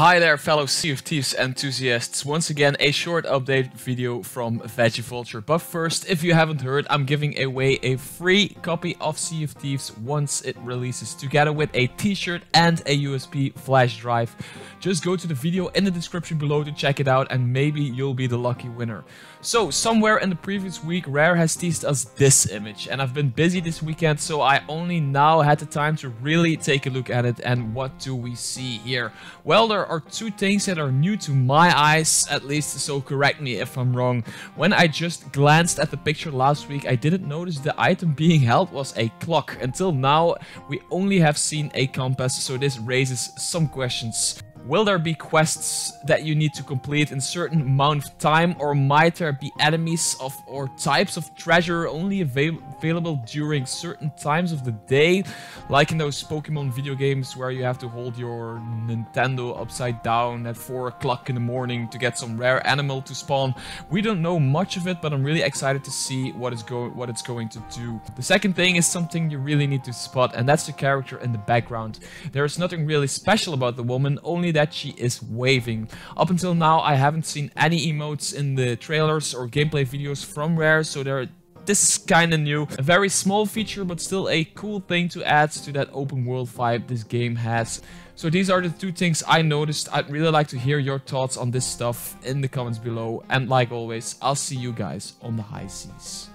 Hi there fellow Sea of Thieves enthusiasts, once again a short update video from VeggieVulture. But first, if you haven't heard, I'm giving away a free copy of Sea of Thieves once it releases, together with a t-shirt and a USB flash drive. Just go to the video in the description below to check it out and maybe you'll be the lucky winner. So, somewhere in the previous week, Rare has teased us this image, and I've been busy this weekend, so I only now had the time to really take a look at it. And what do we see here? Well, there are two things that are new to my eyes, at least, so correct me if I'm wrong. When I just glanced at the picture last week, I didn't notice the item being held was a clock. Until now, we only have seen a compass, so this raises some questions. Will there be quests that you need to complete in a certain amount of time, or might there be enemies or types of treasure only available during certain times of the day, like in those Pokemon video games where you have to hold your Nintendo upside down at 4 o'clock in the morning to get some rare animal to spawn? We don't know much of it, but I'm really excited to see what it's going to do. The second thing is something you really need to spot, and that's the character in the background. There's nothing really special about the woman, only that she is waving. Up until now, I haven't seen any emotes in the trailers or gameplay videos from Rare, so this is kinda new. A very small feature, but still a cool thing to add to that open world vibe this game has. So these are the two things I noticed. I'd really like to hear your thoughts on this stuff in the comments below. And like always, I'll see you guys on the high seas.